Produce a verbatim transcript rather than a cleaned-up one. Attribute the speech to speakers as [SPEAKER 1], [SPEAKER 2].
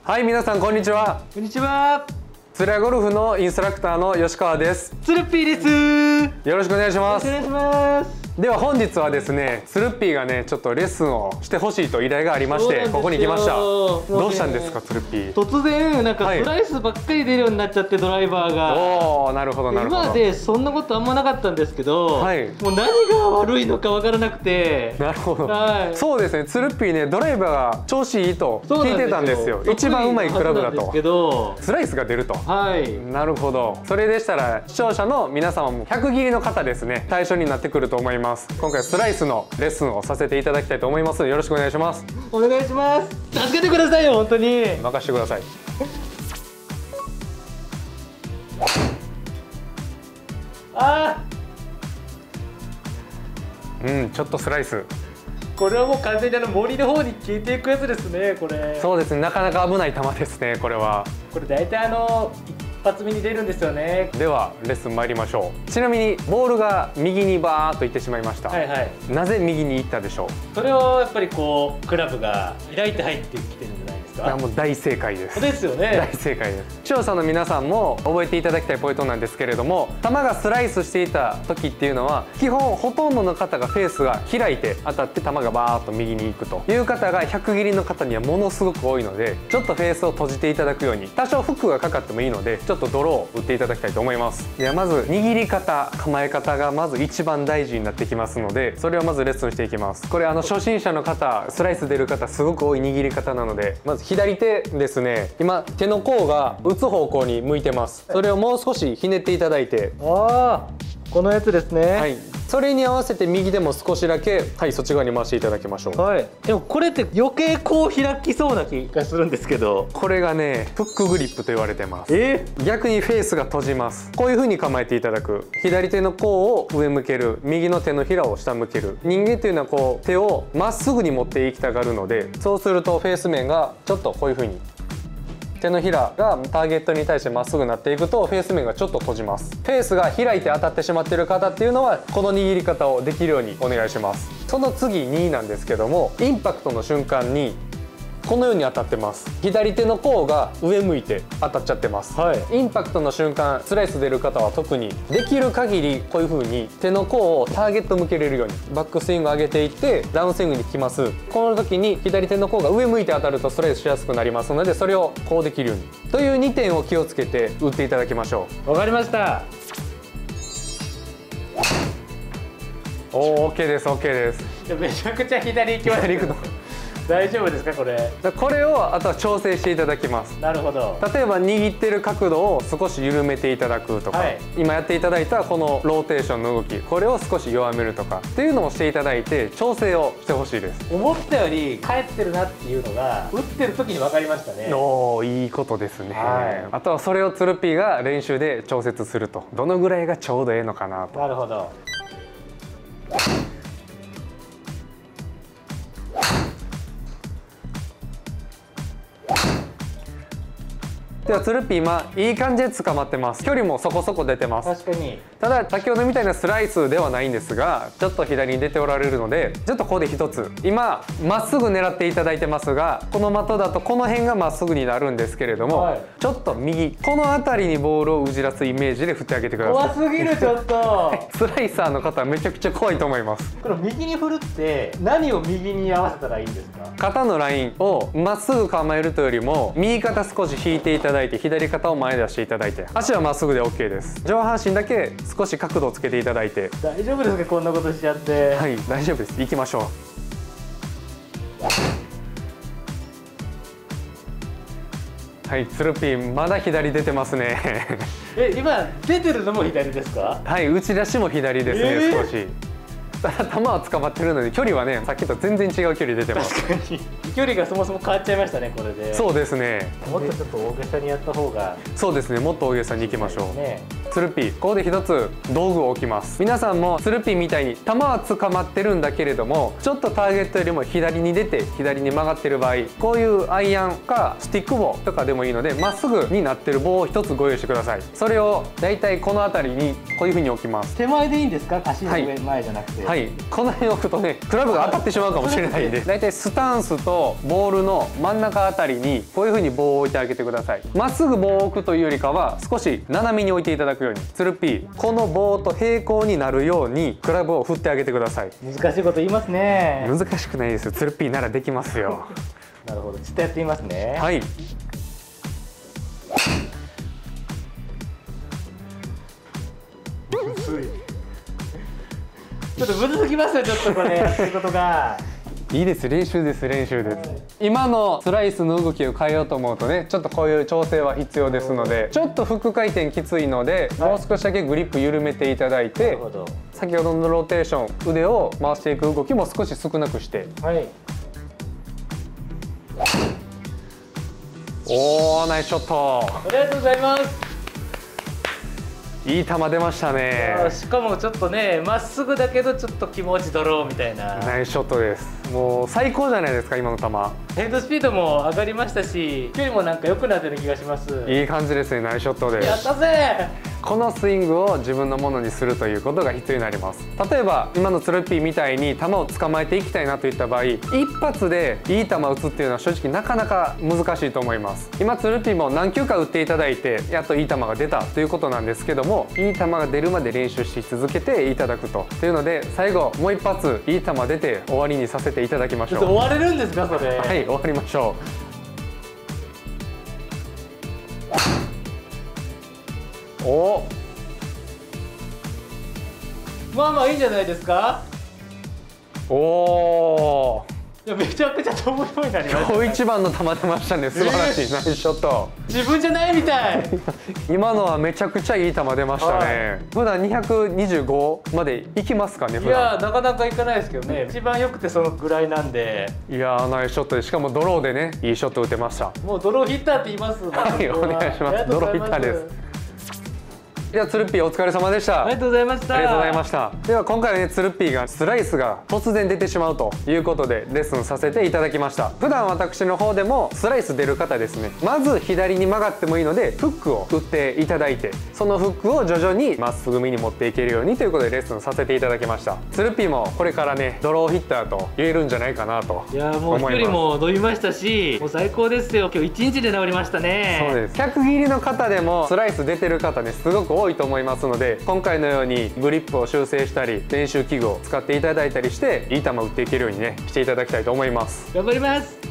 [SPEAKER 1] はい、皆さんこんにちは。
[SPEAKER 2] こんにちは。
[SPEAKER 1] つるやゴルフのインストラクターの吉川です。
[SPEAKER 2] つるっぴーです。
[SPEAKER 1] よろしくお願いします。
[SPEAKER 2] よろしくお願いします。
[SPEAKER 1] では本日はですね、つるっぴーがねちょっとレッスンをしてほしいと依頼がありましてここに来ました。どうしたんですかつるっぴー。
[SPEAKER 2] 突然なんかスライスばっかり出るようになっちゃって、ドライバーが。
[SPEAKER 1] おお、なるほどなるほど。
[SPEAKER 2] 今までそんなことあんまなかったんですけど、はい、もう何が悪いのかわからなくて。
[SPEAKER 1] なるほど、
[SPEAKER 2] はい、
[SPEAKER 1] そうですね。つるっぴーねドライバーが調子いいと聞いてたんですよ。一番うまいクラブだと。スライスが出ると。はい。なるほど。それでしたら視聴者の皆様もひゃく切りの方ですね対象になってくると思います。今回スライスのレッスンをさせていただきたいと思います。よろしくお願いします。
[SPEAKER 2] お願いします。助けてくださいよ本当に。
[SPEAKER 1] 任せてください。
[SPEAKER 2] あ
[SPEAKER 1] ーうん、ちょっとスライス。
[SPEAKER 2] これはもう完全にあの森の方に消えていくやつですね。これ
[SPEAKER 1] そうですね。なかなか危ない球ですね。これは
[SPEAKER 2] これ大体あの一発目に出るんですよね。
[SPEAKER 1] ではレッスン参りましょう。ちなみにボールが右にバーっと行ってしまいました。はいはい。なぜ右に行ったでしょう。
[SPEAKER 2] それをやっぱりこうクラブが開いて入ってきてるんじゃないですか。
[SPEAKER 1] あ、もう大正解です。
[SPEAKER 2] ですよね。
[SPEAKER 1] 大正解です。視聴者の皆さんも覚えていただきたいポイントなんですけれども、球がスライスしていた時っていうのは基本ほとんどの方がフェースが開いて当たって球がバーっと右に行くという方がひゃく切りの方にはものすごく多いので、ちょっとフェースを閉じていただくように、多少フックがかかってもいいのでちょっとドローを打っていただきたいと思います。ではまず握り方、構え方がまず一番大事になってきますので、それをまずレッスンしていきます。これあの初心者の方、スライス出る方すごく多い握り方なので、まず左手ですね。今手の甲が打つ方向に向いてます。それをもう少しひねっていただいて、
[SPEAKER 2] ああこのやつですね。
[SPEAKER 1] はい。それに合わせて右でも少しだけ、はい、そっち側に回していただきましょう。
[SPEAKER 2] はい。でもこれって余計こう開きそうな気がするんですけど、
[SPEAKER 1] これがねフックグリップと言われてます。
[SPEAKER 2] えー、
[SPEAKER 1] 逆にフェースが閉じます。こういう風に構えていただく。左手の甲を上向ける、右の手のひらを下向ける。人間っていうのはこう手をまっすぐに持っていきたがるので、そうするとフェース面がちょっとこういう風に手のひらがターゲットに対してまっすぐなっていくとフェース面がちょっと閉じます。フェースが開いて当たってしまっている方っていうのはこの握り方をできるようにお願いします。その次になんですけども、インパクトの瞬間にこのように当たってます。左手の甲が上向いて当たっちゃってます、はい、インパクトの瞬間スライス出る方は特にできる限りこういう風に手の甲をターゲット向けれるようにバックスイング上げていってダウンスイングに来ます。この時に左手の甲が上向いて当たるとストライスしやすくなりますので、それをこうできるようにというにてんを気をつけて打っていただきましょ
[SPEAKER 2] う。わかりました。
[SPEAKER 1] おお、 OK です OK です。
[SPEAKER 2] めちゃくちゃ左行きました。左行くの大丈夫ですかこれ。
[SPEAKER 1] これをあとは調整していただきます。
[SPEAKER 2] なるほど。
[SPEAKER 1] 例えば握ってる角度を少し緩めていただくとか、はい、今やっていただいたこのローテーションの動き、これを少し弱めるとかっていうのをしていただいて調整をしてほしいです。
[SPEAKER 2] 思ったより返ってるなっていうのが打ってる時に分かりましたね。
[SPEAKER 1] おお、いいことですね、はい、あとはそれをつるっぴーが練習で調節すると、どのぐらいがちょうどええのかなと。
[SPEAKER 2] なるほど。
[SPEAKER 1] ではつるっぴー今いい感じで捕まってます。距離もそこそこ出てます。
[SPEAKER 2] 確かに。
[SPEAKER 1] ただ先ほどみたいなスライスではないんですが、ちょっと左に出ておられるので、ちょっとここで一つ今まっすぐ狙っていただいてますが、この的だとこの辺がまっすぐになるんですけれども、はい、ちょっと右この辺りにボールを打ち出すイメージで振ってあげてください。
[SPEAKER 2] 怖すぎるちょっと
[SPEAKER 1] スライサーの方はめちゃくちゃ怖いと思います。
[SPEAKER 2] これ右に振るって何を右に合わせたらいいんですか。
[SPEAKER 1] 肩のラインをまっすぐ構えるというよりも右肩少し引いていただいて左肩を前に出していただいて、足はまっすぐで OK です。上半身だけ少し角度をつけていただいて。
[SPEAKER 2] 大丈夫ですかこんなことしちゃって。
[SPEAKER 1] はい、大丈夫です。行きましょう。はい、つるっぴーまだ左出てますね
[SPEAKER 2] え、今出てるのも左ですか。
[SPEAKER 1] はい、打ち出しも左ですね、えー、少し。ただ球は捕まってるので距離はねさっきと全然違う距離出てます。
[SPEAKER 2] 確かに距離がそもそも変わっちゃいましたねこれで。
[SPEAKER 1] そうですね。
[SPEAKER 2] もっとちょっと大げさにやった方が。
[SPEAKER 1] そうですね、もっと大げさにいきましょう。
[SPEAKER 2] ね、
[SPEAKER 1] つるっぴーここで一つ道具を置きます。皆さんもつるっぴーみたいに球は捕まってるんだけれどもちょっとターゲットよりも左に出て左に曲がってる場合、こういうアイアンかスティック棒とかでもいいのでまっすぐになってる棒を一つご用意してください。それをだいたいこの辺りにこういうふうに置きます。
[SPEAKER 2] 手前でいいんですか。足の上、はい、前じゃなくて。
[SPEAKER 1] はい、この辺置くとねクラブが当たってしまうかもしれないんで、だいたいスタンスとボールの真ん中あたりにこういう風に棒を置いてあげてください。まっすぐ棒を置くというよりかは少し斜めに置いていただくように。つるっぴー、この棒と平行になるようにクラブを振ってあげてください。
[SPEAKER 2] 難しいこと言いますね。
[SPEAKER 1] 難しくないですよ、つるっぴーならできますよ。
[SPEAKER 2] なるほど、ちょっとやってみますね。
[SPEAKER 1] はい。
[SPEAKER 2] ちょっとむずすぎますよ、ちょっとこれやってることが。
[SPEAKER 1] いいです、練習です、練習です。はい、今のスライスの動きを変えようと思うとね、ちょっとこういう調整は必要ですので、ちょっとフック回転きついので、はい、もう少しだけグリップ緩めていただいて、先ほどのローテーション、腕を回していく動きも少し少なくして。はい、おー、ナイスショット。
[SPEAKER 2] ありがとうございます。
[SPEAKER 1] いい球出ましたね。
[SPEAKER 2] しかもちょっとね、まっすぐだけどちょっと気持ちドローみたいな。
[SPEAKER 1] ナイスショットです。もう最高じゃないですか、今の球。
[SPEAKER 2] ヘッドスピードも上がりましたし、距離もなんか良くなってる気がします。
[SPEAKER 1] いい感じですね、ナイスショットです。
[SPEAKER 2] やったぜ。
[SPEAKER 1] このスイングを自分のものにするということが必要になります。例えば今のつるっぴーみたいに球を捕まえていきたいなといった場合、一発でいい球を打つっていうのは正直なかなか難しいと思います。今つるっぴーも何球か打っていただいてやっといい球が出たということなんですけども、いい球が出るまで練習し続けていただくとというので、最後もう一発いい球出て終わりにさせていただきましょう。
[SPEAKER 2] 終われるんですか、それ。
[SPEAKER 1] はい、終わりましょう。お、
[SPEAKER 2] まあまあいいんじゃないですか。
[SPEAKER 1] おお、
[SPEAKER 2] いやめちゃくちゃ飛ぶようになりました。
[SPEAKER 1] 今日一番の球出ましたね。素晴らしい、えー、ナイスショット。
[SPEAKER 2] 自分じゃないみたい。
[SPEAKER 1] 今のはめちゃくちゃいい球出ましたね。はい、普段にひゃくにじゅうごまでいきますかね。
[SPEAKER 2] いやなかなかいかないですけどね。一番よくてそのぐらいなんで。
[SPEAKER 1] いやナイスショットで、しかもドローでね、いいショット打てました。
[SPEAKER 2] もうドローヒッターって言います。
[SPEAKER 1] はい、お願いします。ドローヒッターです。いや、つるっぴーお疲れ様でした。
[SPEAKER 2] ありがとうございました。
[SPEAKER 1] ありがとうございました。では今回はね、つるっぴーがスライスが突然出てしまうということでレッスンさせていただきました。普段私の方でもスライス出る方ですね、まず左に曲がってもいいのでフックを打っていただいて、そのフックを徐々にまっすぐ身に持っていけるようにということでレッスンさせていただきました。つるっぴーもこれからね、ドローヒッターと言えるんじゃないかなと思います。
[SPEAKER 2] いやもう飛距離も伸びましたし、もう最高ですよ。今日一日で治りましたね。
[SPEAKER 1] そうです。客切りの方でもスライス出てる方ね、すごく多いと思いますので、今回のようにグリップを修正したり練習器具を使っていただいたりして、いい球を打っていけるようにねしていただきたいと思います。
[SPEAKER 2] 頑張ります。